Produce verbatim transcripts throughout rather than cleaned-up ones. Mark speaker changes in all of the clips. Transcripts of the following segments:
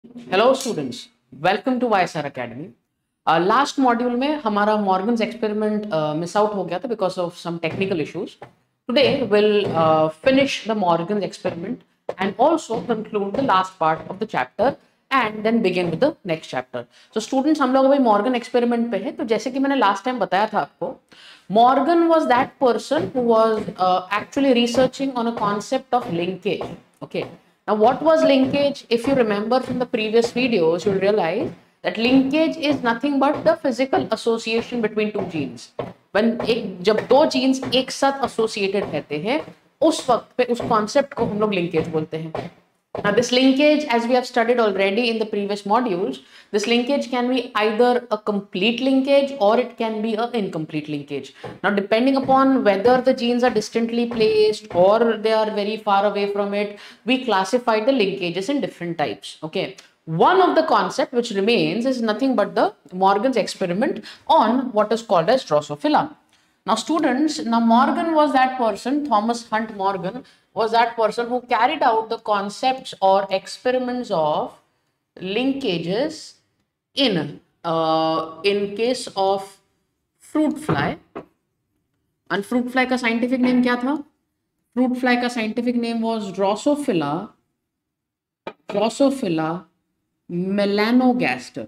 Speaker 1: Hello students, welcome to YSR academy. Last module में हमारा Morgan's experiment miss out हो गया था because of some technical issues. Today will finish the Morgan's experiment and also conclude the last part of the chapter and then begin with the next chapter. So students, हम लोग अभी Morgan experiment पे है। तो जैसे कि मैंने last time बताया था आपको, Morgan was that person who was actually researching on a concept of linkage. Okay, now what was linkage? If you remember from the previous videos, you'll realize that linkage is nothing but the physical association between two genes. When एक जब दो genes एक साथ associated रहते हैं, उस वक्त पे उस concept को हम लोग linkage बोलते हैं। Now this linkage, as we have studied already in the previous modules, this linkage can be either a complete linkage or it can be an incomplete linkage. Now depending upon whether the genes are distantly placed or they are very far away from it, we classify the linkages in different types. Okay. One of the concept which remains is nothing but the Morgan's experiment on what is called as Drosophila. Now students, now Morgan was that person, Thomas Hunt Morgan was that person who carried out the concepts or experiments of linkages in uh, in case of fruit fly. And fruit fly का scientific name क्या था? Fruit fly का scientific name was Drosophila Drosophila melanogaster.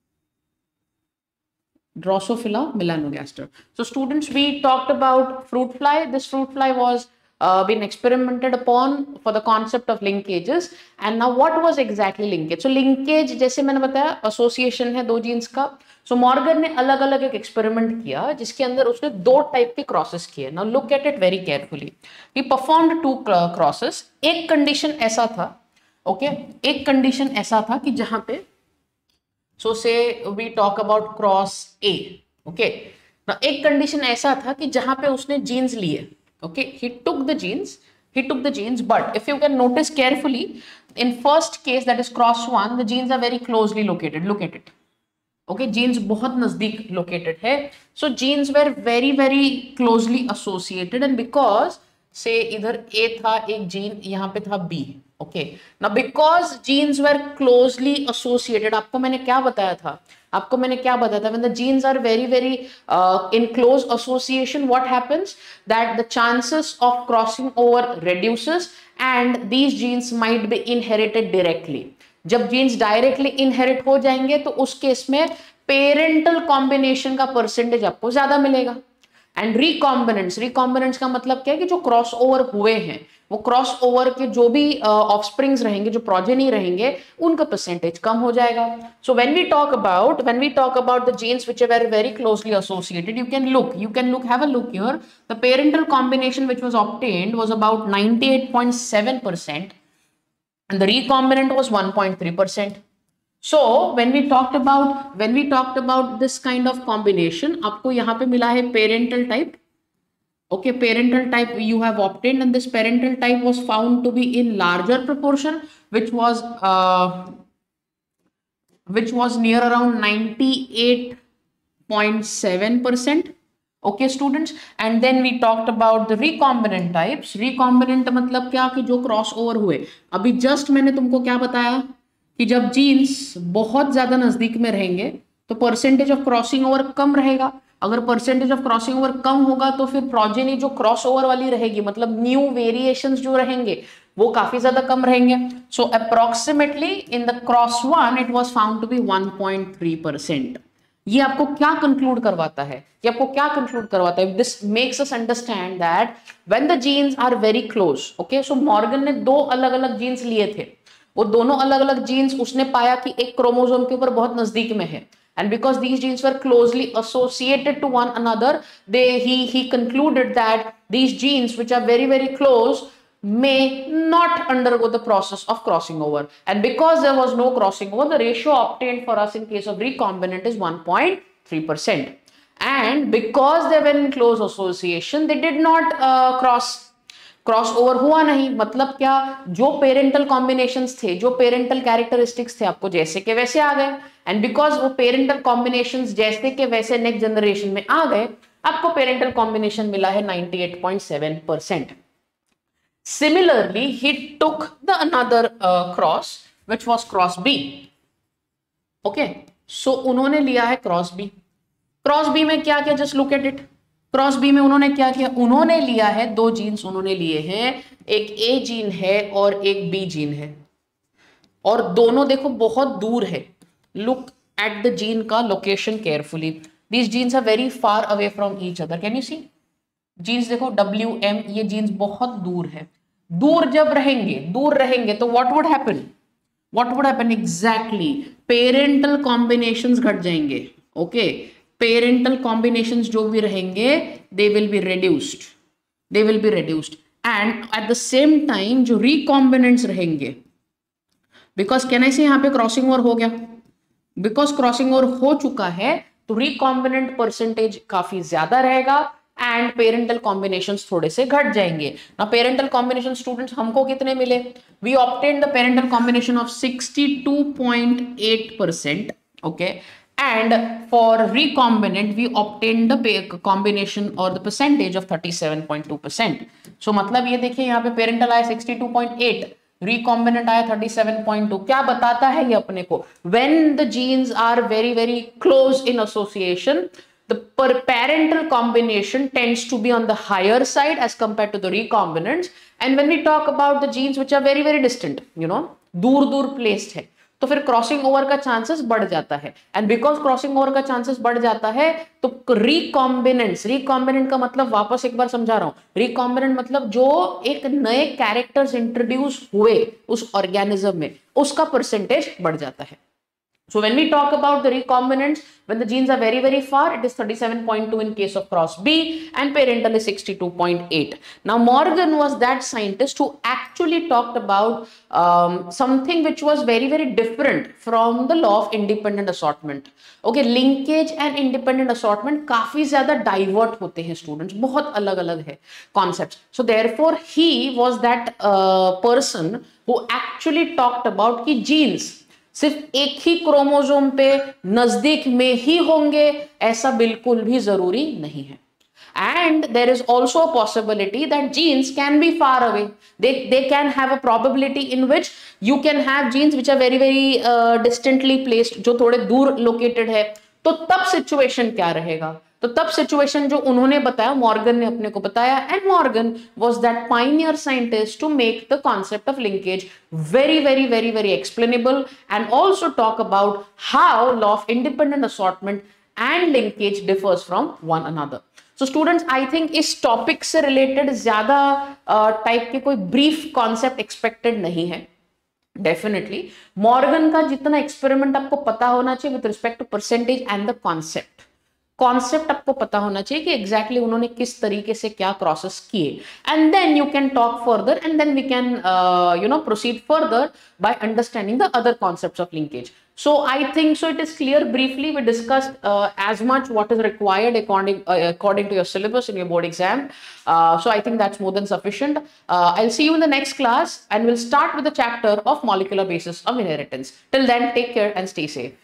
Speaker 1: Drosophila melanogaster. So students, we talked about fruit fly. This fruit fly was uh, been experimented upon for the concept of linkages. And now what was exactly linkage? So linkage, जैसे मैंने बताया, association है दो genes का. So Morgan ने अलग अलग एक experiment किया जिसके अंदर उसने दो type के crosses किए. Now look at it very carefully. He performed two crosses. एक condition ऐसा था, okay? एक condition ऐसा था कि जहाँ पे So say we talk about cross A, okay? Now एक condition ऐसा था कि जहाँ पे उसने genes लिए, okay? He took the genes, he took the genes, but if you can notice carefully, in first case that is cross one, the genes are very closely located. Look at it, okay? Genes बहुत नजदीक located है, so genes were very very closely associated, and because say इधर A था एक gene, यहाँ पे था B. Okay. Now because genes were closely associated, आपको मैंने क्या बताया था? आपको मैंने क्या बताया था? When the genes are very very uh, in close association, what happens? That the chances of crossing over reduces, and these genes might be inherited directly. जब genes directly inherit हो जाएंगे तो उस केस में parental combination का percentage आपको ज्यादा मिलेगा. एंड रिकॉम्बिनेंट्स, रिकॉम्बिनेंट्स का मतलब क्या है कि जो क्रॉस ओवर हुए हैं वो क्रॉस ओवर के जो भी ऑफस्प्रिंग्स uh, रहेंगे, जो प्रोजेनी रहेंगे, उनका परसेंटेज कम हो जाएगा. So when we talk about when we talk about the genes which are very closely associated, you can look you can look have a look here. The parental combination which was obtained was about ninety-eight point seven percent and the recombinant was one point three percent. So when we talked about when we talked about this kind of combination, आपको यहाँ पे मिला है parental type. Okay, parental type you have obtained, and this parental type was found to be in larger proportion, which was uh, which was near around ninety-eight point seven percent. Okay students, and then we talked about the recombinant types. Recombinant मतलब क्या कि जो cross over हुए. अभी just मैंने तुमको क्या बताया कि जब जीन्स बहुत ज्यादा नजदीक में रहेंगे तो परसेंटेज ऑफ क्रॉसिंग ओवर कम रहेगा. अगर परसेंटेज ऑफ क्रॉसिंग ओवर कम होगा तो फिर प्रोजेनी जो क्रॉस ओवर वाली रहेगी, मतलब न्यू वेरिएशंस जो रहेंगे, वो काफी ज्यादा कम रहेंगे. So approximately in the cross one it was found to be one point three percent. ये आपको क्या कंक्लूड करवाता है? ये आपको क्या कंक्लूड करवाता है? This makes us understand that when the genes are very close. Okay, so Morgan ने दो अलग अलग जीन्स लिए थे. वो दोनों अलग अलग जीन्स उसने पाया कि एक क्रोमोसोम के ऊपर बहुत नजदीक में है, and because these genes were closely associated to one another, they he he concluded that these genes which are very very close may not undergo the process of crossing over, and because there was no crossing over, the ratio obtained for us in case of recombinant is one point three percent. And because they were in close association, they did not uh, cross cross over हुआ नहीं. मतलब क्या, जो parental combinations थे, जो parental characteristics थे, आपको जैसे के वैसे आ गए. एंड बिकॉज वो पेरेंटल कॉम्बिनेशंस जैसे के वैसे नेक्स्ट जनरेशन में आ गए, आपको पेरेंटल कॉम्बिनेशन मिला है ninety-eight point seven percent. Similarly, he took the another uh, cross which was cross B. Okay, so उन्होंने लिया है क्रॉस बी. क्रॉस बी में क्या क्या, just look at it. Cross B में उन्होंने क्या किया, उन्होंने लिया है दो जीन्स उन्होंने लिए हैं, एक ए जीन है और एक बी जीन है, और दोनों देखो बहुत दूर है. लुक एट द जीन का location carefully. These genes are very far away from each other. Can you see genes देखो डब्ल्यू एम, ये जीन्स बहुत दूर है. दूर जब रहेंगे दूर रहेंगे तो what would happen, what would happen exactly, parental combinations घट जाएंगे. ओके, पेरेंटल कॉम्बिनेशंस जो भी रहेंगे they will be reduced, they will be reduced. And at the same time जो रिकॉम्बिनेंट्स रहेंगे, बिकॉज कैन आई से यहाँ पे क्रॉसिंग ओवर हो गया, बिकॉज क्रॉसिंग ओवर हो चुका है तो रिकॉम्बिनेंट परसेंटेज काफी ज्यादा रहेगा एंड पेरेंटल कॉम्बिनेशंस थोड़े से घट जाएंगे. ना पेरेंटल कॉम्बिनेशन स्टूडेंट्स हमको कितने मिले, we obtained the parental combination of sixty two point eight percent. Okay, and for recombinant we obtained the combination or the percentage of thirty-seven point two percent. so मतलब ये देखिए यहाँ पे parental आया sixty two point eight, recombinant आया thirty seven point two. क्या बताता है ये अपने को, when the genes are very very close in association, the per parental combination tends to be on the higher side as compared to the recombinants. and when we talk about the genes which are very very distant, you know, दूर दूर placed है, तो फिर crossing over का chances बढ़ जाता है. And because crossing over का चांसेस बढ़ जाता है तो रिकॉम्बिनेंट्स, रिकॉम्बिनेंट का मतलब वापस एक बार समझा रहा हूं, रिकॉम्बिनेंट मतलब जो एक नए कैरेक्टर्स इंट्रोड्यूस हुए उस ऑर्गेनिज्म में, उसका परसेंटेज बढ़ जाता है. So when we talk about the recombinants, when the genes are very very far, it is thirty-seven point two in case of cross B and parental is sixty-two point eight. Now Morgan was that scientist who actually talked about um, something which was very very different from the law of independent assortment. Okay, linkage and independent assortment काफी ज्यादा divert होते हैं students, बहुत अलग अलग है concepts. So therefore he was that uh, person who actually talked about कि genes सिर्फ एक ही क्रोमोसोम पे नजदीक में ही होंगे ऐसा बिल्कुल भी जरूरी नहीं है. And there is also a possibility that genes can be far away. They they can have a probability in which you can have genes which are very very uh, distantly placed, जो थोड़े दूर located है. तो तब situation क्या रहेगा, तो तब सिचुएशन जो उन्होंने बताया, मॉर्गन ने अपने को बताया, and Morgan was that pioneer scientist to make the concept of linkage very very very very explainable and also talk about how law of independent assortment and linkage differs from one another. So students, I think इस topic से related ज्यादा type uh, के कोई brief concept expected नहीं है. Definitely Morgan का जितना experiment आपको पता होना चाहिए with respect to percentage and the concept, concept आपको पता होना चाहिए कि एग्जैक्टली exactly उन्होंने किस तरीके से क्या प्रोसेस किए, and then you can talk further and then we can you know proceed further by understanding the other concepts of linkage. So I think so it is clear. Briefly we discussed uh, as much what is required according uh, according to your syllabus in your board exam. Uh, so I think that's more than sufficient. Uh, I'll see you in the next class and we'll start with the chapter of molecular basis of inheritance. Till then, take care and stay safe.